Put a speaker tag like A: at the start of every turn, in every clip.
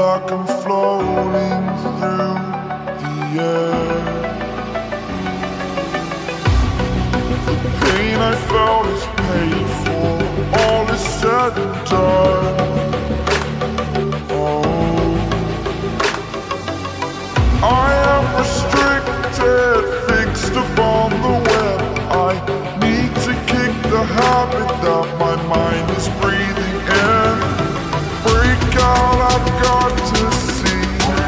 A: like I'm floating through the air. The pain I felt is paid for, all is said and done. Oh, I am restricted, fixed upon the web. I need to kick the habit that my mind is breathing in. Break out, I've got to see.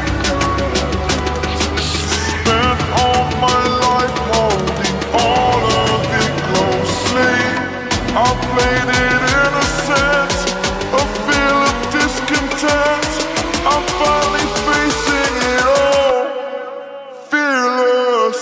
A: Spent all my life holding all of it closely. I played it innocent, a feel of discontent. I'm finally facing it all, fearless.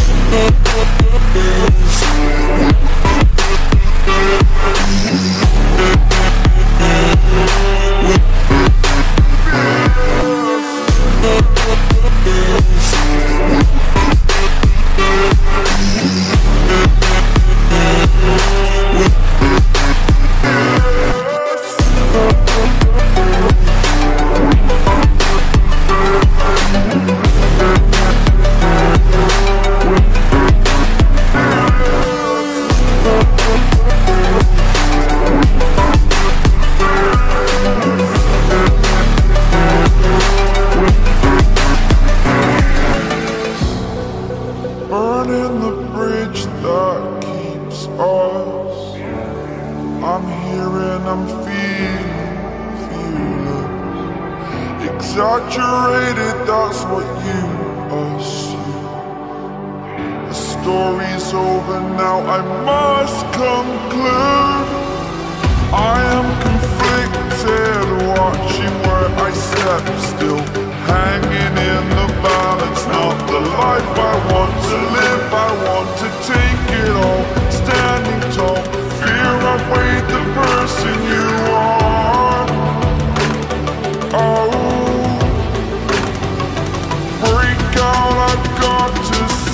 A: Burning the bridge that keeps us. I'm here and I'm feeling fearless. Exaggerated, that's what you assume. The story's over now, I must conclude. I am conflicted, watching where I step, still hanging in the balance. Not the life I want to live, I want to take it all. Standing tall, fear outweighed the person you are. Oh, break out, I've got to